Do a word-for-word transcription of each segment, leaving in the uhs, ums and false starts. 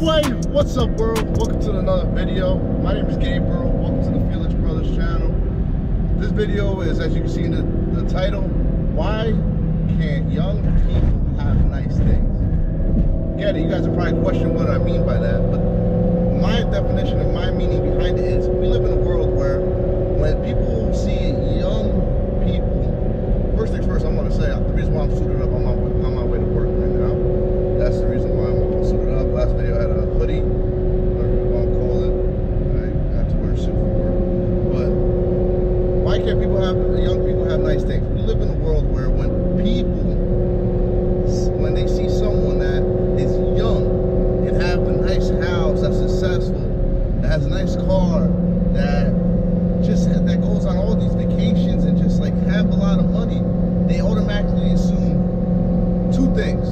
Anyway, what's up world? Welcome to another video. My name is Gabriel. Welcome to the Felix Brothers channel. This video is, as you can see in the, the title, why can't young people have nice things? Get it, you guys are probably questioning what I mean by that, but my definition and my meaning behind it is we live in a world where when people see young people, first things first, I'm going to say the reason why I'm suited up on my, on my way to work right now. That's the reason why I'm all suited up. Last video I had a hoodie, whatever you want to call it. I had to wear a suit for work. But why can't people have, young people have nice things? We live in a world where when people, when they see someone that is young and have a nice house, that's successful, that has a nice car, that just that goes on all these vacations and just like have a lot of money, they automatically assume two things.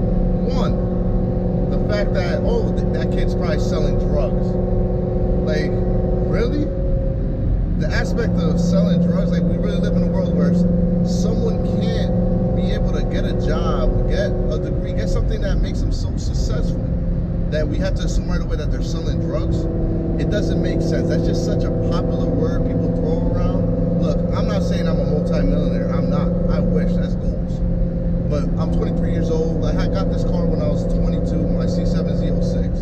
One, the fact that, oh, that kid's probably selling drugs. Like, really? The aspect of selling drugs, like, we really live in a world where someone can't be able to get a job, get a degree, get something that makes them so successful that we have to assume right away that they're selling drugs. It doesn't make sense. That's just such a popular word people throw around. Look, I'm not saying I'm a multi-millionaire. I'm not. I wish. That's goals. But I'm twenty-three years old. I got this car when I was twenty-two, my C seven Z oh six.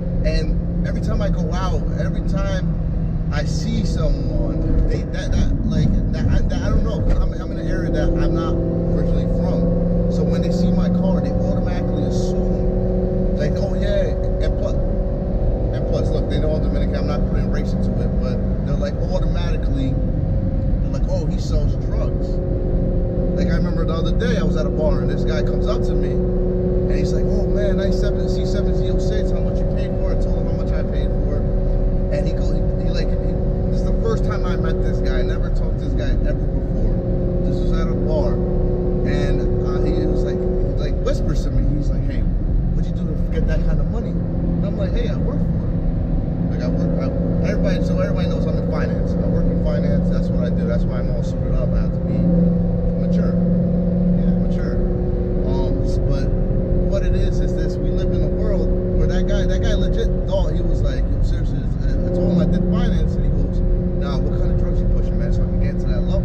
And every time I go out, every time I see someone, they that, that like that I, that, I don't know. I'm, I'm in an area that I'm not originally from. So when they see my car, they automatically assume like, oh yeah, and plus, and plus, look, they know I'm Dominican. I'm not putting race into it, but they're like automatically, they're like, oh, he sells drugs. Like, I remember the other day I was at a bar and this guy comes up to me and he's like, oh man, nice C seven Z oh six, how much you paid for it? I told him how much I paid for it. And he goes, he, he like, he, this is the first time I met this guy. I never talked to this guy ever before. This was at a bar. And uh, he was like, he like whispers to me, he's like, hey, what'd you do to get that kind of money? And I'm like, hey, I work for it. Like, I work, I, everybody, so everybody knows I'm in finance. I work in finance, that's what I do. That's why I'm all suited up. I have to be mature. Yeah, mature. Um, but what it is is this: we live in a world where that guy, that guy legit thought he was like, yo, seriously. I told him I did finance, and he goes, "Nah, what kind of drugs you pushing, man, so I can get to that level?"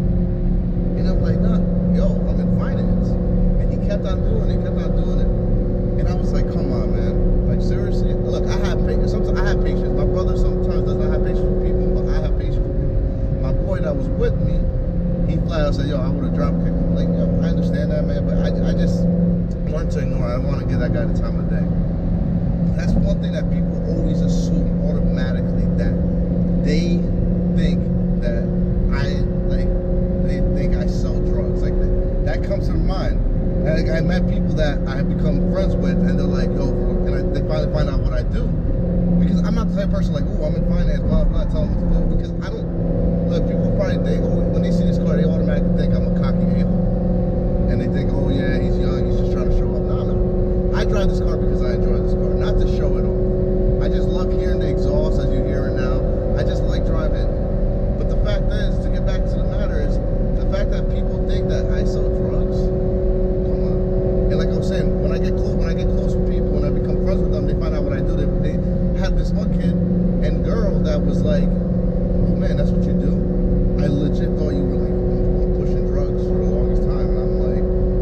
And I'm like, "Nah, yo, I'm in finance." And he kept on doing it, kept on doing it, and I was like, "Come on, man, like seriously." Look, I have patience. Sometimes I have patience. My brother sometimes does not have patience with people, but I have patience with people. My boy that was with me, he flat out said, yo, I would have drop kicked him. Like, yo, I understand that, man, but I, I just learned to ignore it. I don't want to give that guy the time of day. That's one thing that people always assume automatically, that they think that I, like, they think I sell drugs. Like, that, that comes to mind. And I met people that I have become friends with, and they're like, yo, and I, they finally find out what I do. Because I'm not the type of person like, oh, I'm in finance, blah, blah, tell them what to do. Because I don't, look, people probably think, oh, when they see this car, they automatically think I'm a cocky a-hole. And they think, oh yeah, he's young, he's just trying to show up. No, no. I drive this car because I enjoy this car, not to show it off. I just love hearing the exhaust as you hear it now. I just like driving. But the fact is, to get back to the matter is, the fact that people think that I sell drugs, come on. And like I was saying, when I get close, when I get close with people, when I become friends with them, they find out what I do. They, they had this one kid and girl that was like, oh man, that's what you do? I legit thought you were like pushing drugs for the longest time, and I'm like,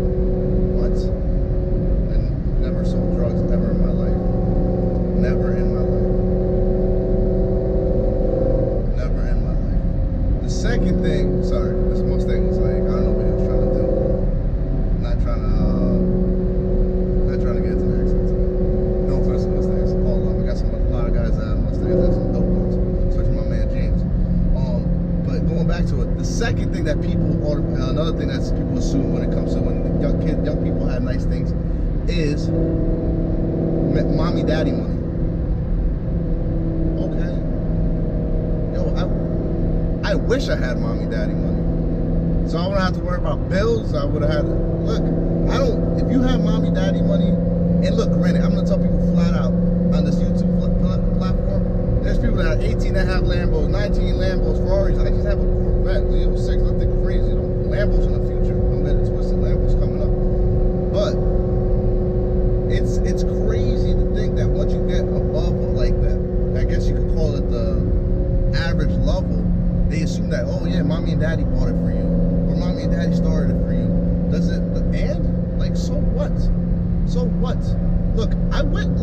what? I never sold drugs ever in my life. Never in my life. Never in my life. The second thing, sorry, this Mustang was like, I don't know what he was trying to do. I'm not trying to, uh, not trying to get into an accident today. No offense to Mustangs. All love. I got some, a lot of guys that have Mustangs. That's some dope ones, especially my man James. But going back to it, the second thing that people, or another thing that people assume when it comes to when young kids, young people have nice things, is mommy, daddy money. Okay. Yo, I, I wish I had mommy, daddy money, so I wouldn't have to worry about bills. I would have had. Look, I don't. If you have mommy, daddy money, and look, granted, I'm gonna tell people flat out on this YouTube platform. There's people that are eighteen that have Lambos, nineteen Lambos, Ferraris. I just have a Corvette, Z oh six, nothing crazy. You know, Lambos in the future. Don't get it twisted. Lambos coming up. But it's it's crazy to think that once you get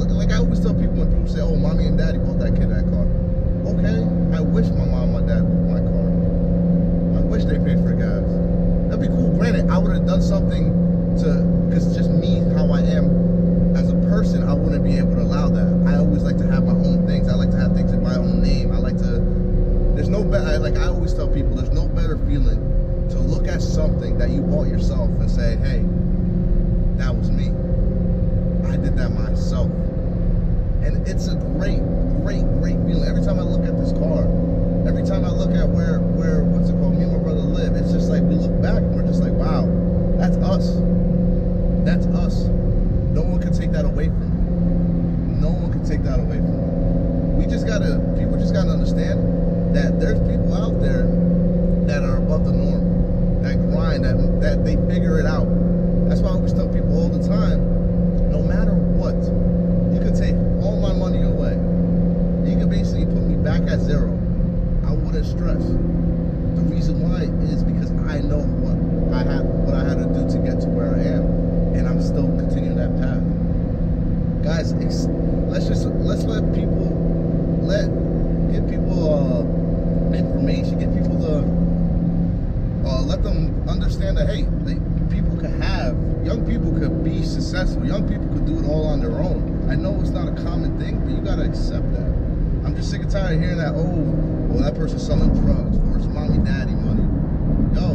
like I always tell people when people say, "Oh, mommy and daddy bought that kid that car." Okay, I wish my mom and my dad bought my car. I wish they paid for gas. That'd be cool. Granted, I would have done something to, because just me, how I am as a person, I wouldn't be able to allow that. I always like to have my own things. I like to have things in my own name. I like to. There's no better. Like I always tell people, there's no better feeling to look at something that you bought yourself and say, "Hey, that was me. I did that myself." And it's a great, great, great feeling. Every time I look at this car, every time I look at where, where, what's it called, me and my brother live, it's just like we look back and we're just like, wow, that's us. That's us. No one can take that away from me. No one can take that away from me. We just gotta, people just gotta understand that there's people out there that are above the norm, that grind, that, that they figure it out. That's why I always tell people all the time, no matter what, you can take all my money away. You can basically put me back at zero. I wouldn't stress. The reason why is because I know what I had, what I had to do to get to where I am, and I'm still continuing that path. Guys, let's just let's let people let give people uh, information, give people the uh, let them understand that hey, they, people could have young people could be successful. Young people could do it all on their own. I know it's not a common thing, but you gotta accept that. I'm just sick and tired of hearing that, oh, well, that person's selling drugs, or it's mommy, daddy money. Yo,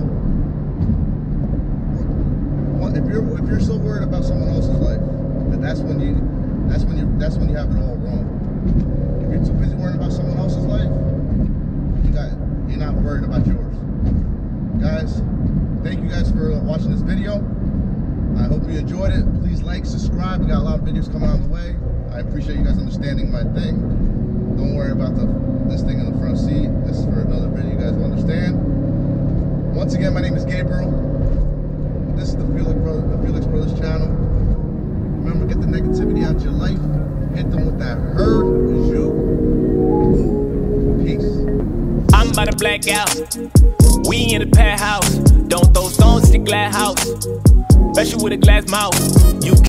if you're if you're so worried about someone else's life, then that's when you that's when you that's when you have it all wrong. If you're too busy worrying about someone else's life, you got you're not worried about yours. Guys, thank you guys for watching this video. I hope you enjoyed it. Please like, subscribe. We got a lot of videos coming on the way. I appreciate you guys understanding my thing. Don't worry about the this thing in the front seat. This is for another video you guys will understand. Once again, my name is Gabriel. This is the Felix, Brother, the Felix Brothers channel. Remember, get the negativity out your life. Hit them with that herd is you. Peace. I'm about to black out. We in the penthouse. Don't throw stones at the glass house. Especially with a glass mouth. You